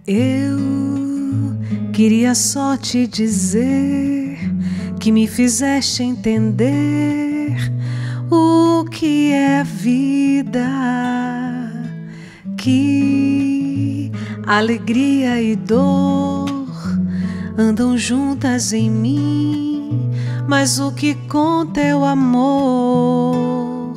Eu queria só te dizer que me fizeste entender o que é vida, que alegria e dor andam juntas em mim, mas o que conta é o amor.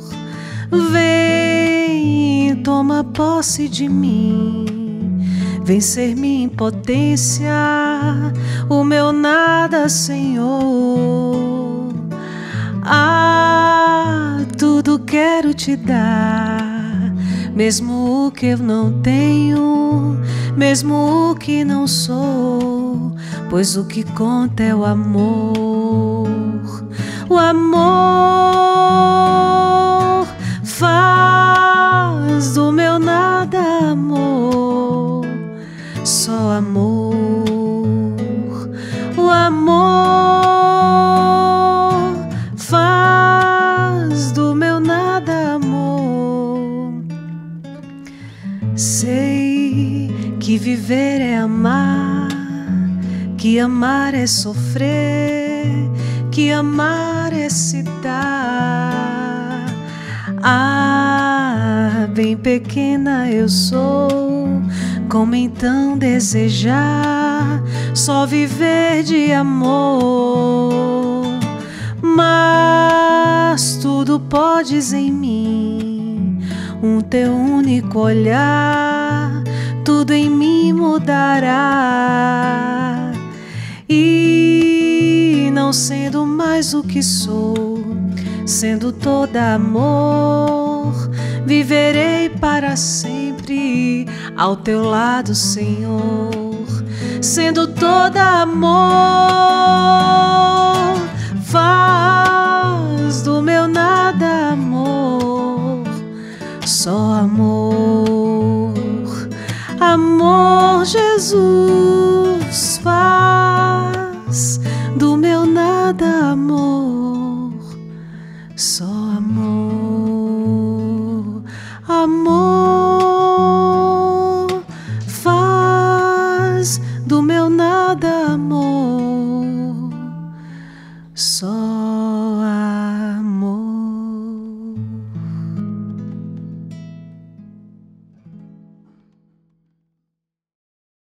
Vem, toma posse de mim, vem ser minha impotência, o meu nada, Senhor. Ah, tudo quero te dar, mesmo o que eu não tenho, mesmo o que não sou, pois o que conta é o amor. O amor faz do meu nada amor, só amor. O amor faz do meu nada amor. Sei que viver é amar, que amar é sofrer, que amar é se dar. Ah, bem pequena eu sou, como então desejar só viver de amor? Mas tudo podes em mim, um teu único olhar, tudo em mim mudará. E não sendo mais o que sou, sendo toda amor, viverei para sempre ao teu lado, Senhor. Sendo toda amor, faz do meu nada amor, só amor.